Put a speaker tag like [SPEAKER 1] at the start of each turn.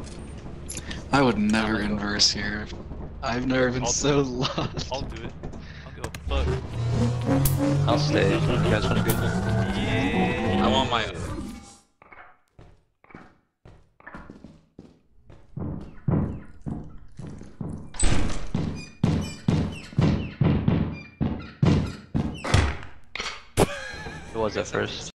[SPEAKER 1] I would never inverse here. I've never been so lost.
[SPEAKER 2] I'll do it. I don't give a fuck.
[SPEAKER 3] I'll stay. You guys wanna go?
[SPEAKER 2] Yeah.
[SPEAKER 4] I want my.
[SPEAKER 3] Who was at first?